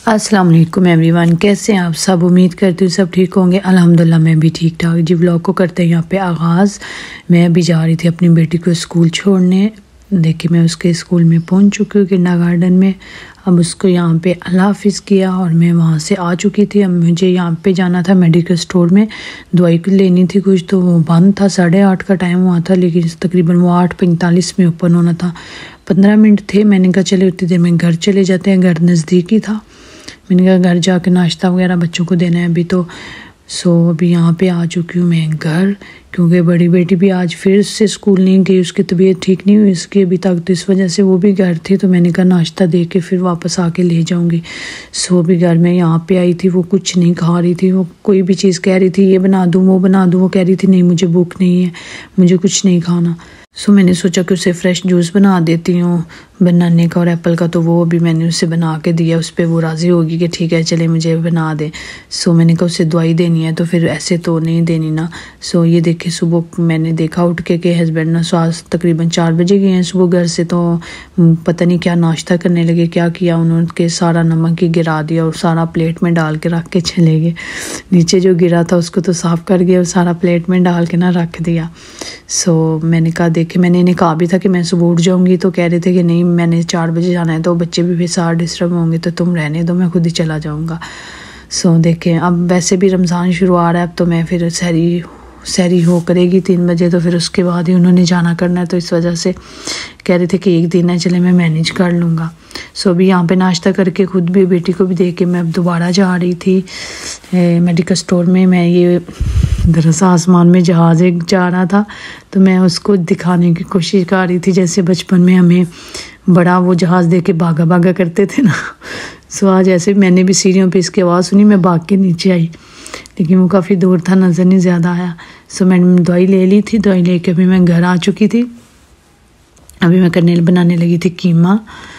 अस्सलाम वालेकुम एवरीवन, कैसे हैं आप सब। उम्मीद करती हूँ सब ठीक होंगे। अल्हम्दुलिल्लाह मैं भी ठीक ठाक। जी व्लॉग को करते हैं यहाँ पे आगाज़। मैं अभी जा रही थी अपनी बेटी को स्कूल छोड़ने। देखिए मैं उसके स्कूल में पहुँच चुकी हूँ किंडरगार्टन में। अब उसको यहाँ पे अल्लाह हाफिज़ किया और मैं वहाँ से आ चुकी थी। अब मुझे यहाँ पे जाना था मेडिकल स्टोर में, दवाई लेनी थी कुछ, तो वो बंद था। 8:30 का टाइम हुआ था, लेकिन तकरीबन वो 8:45 में ओपन होना था। 15 मिनट थे। मैंने कहा चले उतनी देर में घर चले जाते हैं, घर नज़दीक ही था। मैंने कहा घर जाके नाश्ता वगैरह बच्चों को देना है अभी तो। अभी यहाँ पे आ चुकी हूँ मैं घर, क्योंकि बड़ी बेटी भी आज फिर से स्कूल नहीं गई। उसकी तबीयत ठीक नहीं हुई इसकी अभी तक, तो इस वजह से वो भी घर थी। तो मैंने कहा नाश्ता दे के फिर वापस आके ले जाऊँगी। अभी घर में यहाँ पे आई थी, वो कुछ नहीं खा रही थी। वो कोई भी चीज़ कह रही थी ये बना दूँ वो बना दूँ, वो कह रही थी नहीं मुझे भूख नहीं है, मुझे कुछ नहीं खाना। मैंने सोचा कि उसे फ्रेश जूस बना देती हूँ बनाने का और एप्पल का, तो वो अभी मैंने उसे बना के दिया। उस पर वो राज़ी होगी कि ठीक है चले मुझे बना दे। मैंने कहा उसे दवाई देनी है तो फिर ऐसे तो नहीं देनी ना। ये देखे सुबह मैंने देखा उठ के कि हस्बैंड ना आज तकरीबन 4 बजे गए हैं सुबह घर से, तो पता नहीं क्या नाश्ता करने लगे, क्या किया उन्होंने के सारा नमक ही गिरा दिया और सारा प्लेट में डाल के रख के चले गए। नीचे जो गिरा था उसको तो साफ़ कर गया और सारा प्लेट में डाल के ना रख दिया। मैंने कहा देखे, मैंने इन्हें कहा भी था कि मैं सुबह उठ जाऊँगी, तो कह रहे थे कि नहीं मैंने 4 बजे जाना है, तो बच्चे भी फिर सारा डिस्टर्ब होंगे, तो तुम रहने दो मैं खुद ही चला जाऊँगा। देखें अब वैसे भी रमज़ान शुरू आ रहा है, अब तो मैं फिर सहरी हो करेगी 3 बजे, तो फिर उसके बाद ही उन्होंने जाना करना है, तो इस वजह से कह रहे थे कि एक दिन है चले मैं मैनेज कर लूँगा। अभी यहाँ पे नाश्ता करके खुद भी बेटी को भी दे के मैं अब दोबारा जा रही थी मेडिकल स्टोर में। मैं ये दरअसल आसमान में जहाज़ एक जा रहा था, तो मैं उसको दिखाने की कोशिश कर रही थी, जैसे बचपन में हमें बड़ा वो जहाज़ दे के भागा भागा करते थे ना। आज ऐसे मैंने भी सीढ़ियों पे इसकी आवाज़ सुनी, मैं भाग के नीचे आई, लेकिन वो काफ़ी दूर था, नज़र नहीं ज़्यादा आया। मैंने दवाई ले ली थी, दवाई लेके अभी मैं घर आ चुकी थी। अभी मैं करने बनाने लगी थी कीमा।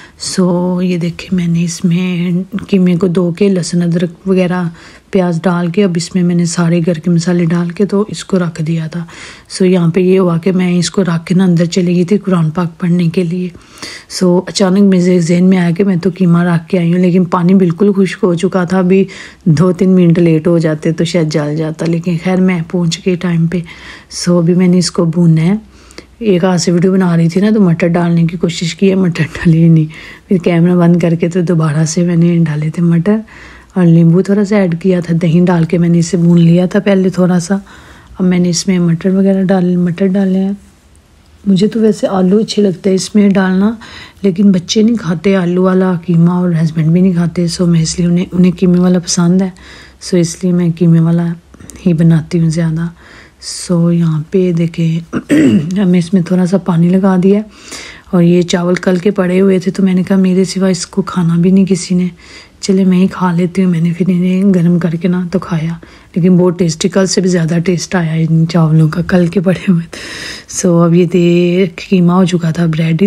ये देखे मैंने इसमें कीमे को धो के लहसुन अदरक वगैरह प्याज डाल के अब इसमें मैंने सारे घर के मसाले डाल के तो इसको रख दिया था। यहाँ पे ये हुआ कि मैं इसको रख के ना अंदर चली गई थी कुरान पाक पढ़ने के लिए। अचानक मेरे जहन में आया कि मैं तो कीमा रख के आई हूँ, लेकिन पानी बिल्कुल खुश्क हो चुका था। अभी 2-3 मिनट लेट हो जाते तो शायद जल जाता, लेकिन खैर मैं पहुँच गई टाइम पे। अभी मैंने इसको भूनना है। एक हाथ से वीडियो बना रही थी ना, तो मटर डालने की कोशिश की है, मटर डाली नहीं। फिर कैमरा बंद करके तो दोबारा से मैंने डाले थे मटर और नींबू थोड़ा सा ऐड किया था, दही डाल के मैंने इसे भून लिया था पहले थोड़ा सा। अब मैंने इसमें मटर डाले हैं। मुझे तो वैसे आलू अच्छे लगते हैं इसमें डालना, लेकिन बच्चे नहीं खाते आलू वाला कीमा और हस्बैंड भी नहीं खाते। मैं इसलिए उन्हें कीमे वाला पसंद है, इसलिए मैं कीमे वाला ही बनाती हूँ ज़्यादा। यहाँ पे देखें हमें इसमें थोड़ा सा पानी लगा दिया और ये चावल कल के पड़े हुए थे, तो मैंने कहा मेरे सिवा इसको खाना भी नहीं किसी ने, चले मैं ही खा लेती हूँ। मैंने फिर इन्हें गर्म करके ना तो खाया, लेकिन बहुत टेस्टी, कल से भी ज़्यादा टेस्ट आया इन चावलों का, कल के पड़े हुए थे। अब ये कीमा हो चुका था रेडी।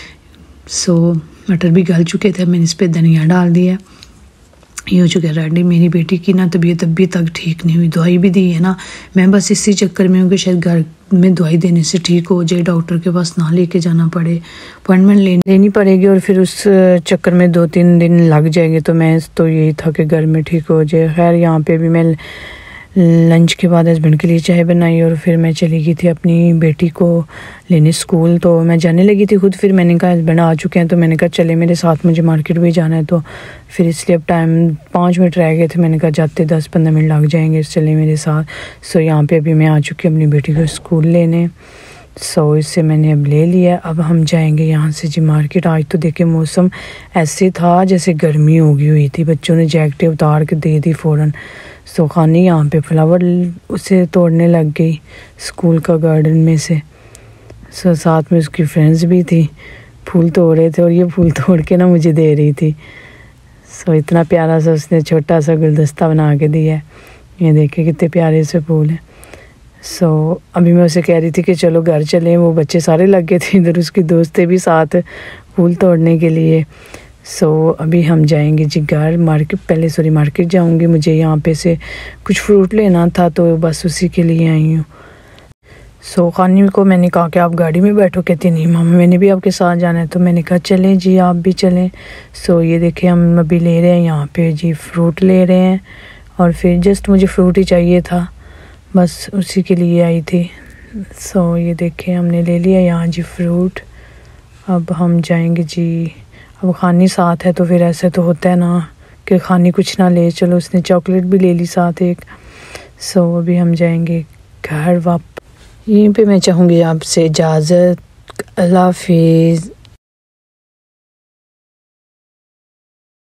मटर भी गल चुके थे, मैंने इस पर धनिया डाल दिया। ये हो चुका है रेडी। मेरी बेटी की ना तबीयत अभी तक ठीक नहीं हुई, दवाई भी दी है ना। मैं बस इसी चक्कर में हूँ कि शायद घर में दवाई देने से ठीक हो जाए, डॉक्टर के पास ना लेके जाना पड़े, अपॉइंटमेंट लेनी पड़ेगी और फिर उस चक्कर में 2-3 दिन लग जाएंगे। तो मैं तो यही था कि घर में ठीक हो जाए। खैर यहाँ पे भी मैं लंच के बाद हस्बैंड के लिए चाय बनाई और फिर मैं चली गई थी अपनी बेटी को लेने स्कूल। तो मैं जाने लगी थी खुद, फिर मैंने कहा हस्बैंड आ चुके हैं, तो मैंने कहा चले मेरे साथ, मुझे मार्केट भी जाना है। तो फिर इसलिए अब टाइम 5 मिनट रह गए थे, मैंने कहा जाते 10-15 मिनट लग जाएंगे, चले मेरे साथ। यहाँ पे अभी मैं आ चुकी हूँ अपनी बेटी को स्कूल लेने। इससे मैंने अब ले लिया। अब हम जाएंगे यहाँ से जी मार्केट। आज तो देखे मौसम ऐसे था जैसे गर्मी होगी हुई थी, बच्चों ने जैकेटें उतार के दे दी फ़ौरन। खानी यहाँ पे फ्लावर उसे तोड़ने लग गई स्कूल का गार्डन में से। साथ में उसकी फ्रेंड्स भी थी, फूल तोड़ रहे थे और ये फूल तोड़ के ना मुझे दे रही थी। इतना प्यारा सा उसने छोटा सा गुलदस्ता बना के दिया है। ये देखे कितने प्यारे से फूल हैं। अभी मैं उसे कह रही थी कि चलो घर चलें, वो बच्चे सारे लग गए थे इधर, उसकी दोस्तें भी साथ फूल तोड़ने के लिए। अभी हम जाएंगे जी घर। मार्केट जाऊंगी, मुझे यहाँ पे से कुछ फ्रूट लेना था, तो बस उसी के लिए आई हूँ। सो खानी को मैंने कहा कि आप गाड़ी में बैठो, कहती नहीं मामा मैंने भी आपके साथ जाना है। तो मैंने कहा चलें जी आप भी चलें। सो ये देखिए हम अभी ले रहे हैं यहाँ पे जी फ्रूट ले रहे हैं, और फिर जस्ट मुझे फ्रूट ही चाहिए था, बस उसी के लिए आई थी। सो ये देखिए हमने ले लिया यहाँ जी फ्रूट। अब हम जाएंगे जी, अब खानी साथ है तो फिर ऐसे तो होता है ना कि खानी कुछ ना ले, चलो उसने चॉकलेट भी ले ली साथ एक। सो अभी हम जाएंगे घर वापस। यहीं पे मैं चाहूँगी आपसे इजाज़त। अल्लाह हाफिज़।